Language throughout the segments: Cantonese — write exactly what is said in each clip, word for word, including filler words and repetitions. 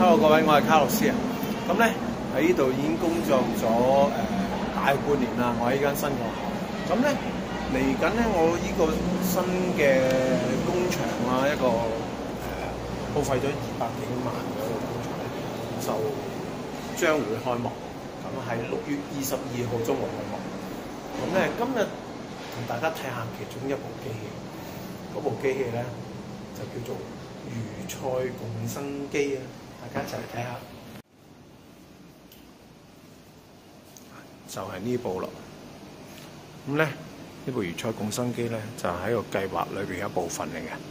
Hello 各位，我係卡洛斯啊。咁咧喺呢度已經工作咗誒、呃、大半年啦。我喺呢間新學校。咁咧嚟緊咧，我呢個新嘅工場啊，一個誒、呃、耗費咗二百幾萬嘅一個工場咧，就將會開幕。咁喺六月二十二號中會開幕。咁咧今日同大家睇下其中一部機器，嗰部機器咧就叫做魚菜共生機啊！大家一齊嚟睇下，就係呢部咯。咁咧呢部魚菜共生機咧就係喺個計劃裏邊嘅一部分嚟嘅。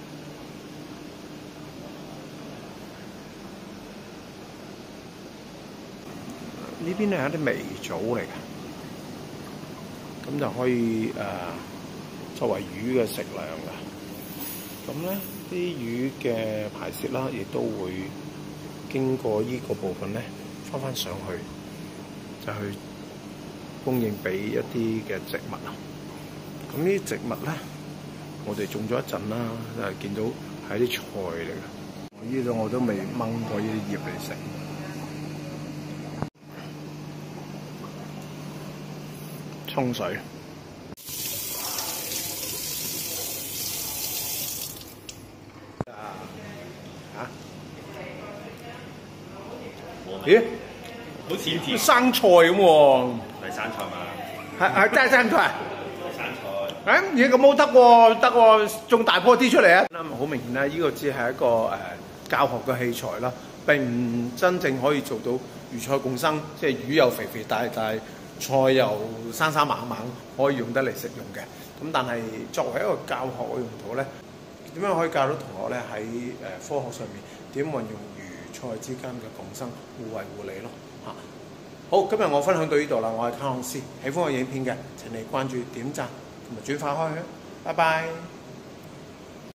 呢邊咧係一啲微藻嚟嘅。咁就可以誒、呃、作為魚嘅食糧嘅。咁咧啲魚嘅排泄啦，亦都會經過呢個部分咧，翻翻上去，就去供應俾一啲嘅植物啊。咁呢啲植物咧，我哋種咗一陣啦，誒見到係啲菜嚟嘅。我呢度我都未掹過呢啲葉嚟食。沖水。啊？咦？ 好似甜生菜咁喎。 係生菜嘛？ 係係真係生菜。 係生菜。 誒嘢咁好得喎，得喎，種大棵啲出嚟啊！咁好明顯啦，呢個只係一個誒教學嘅器材啦，並唔真正可以做到魚菜共生，即係魚又肥肥大大。菜又生生猛猛，可以用得嚟食用嘅。咁但係作為一個教學嘅用途咧，點樣可以教到同學咧喺誒科學上面點運用魚菜之間嘅共生互惠互利咯嚇。好，今日我分享到呢度啦，我係卡洛斯，喜歡我影片嘅請你關注、點讚同埋轉發開去，拜拜。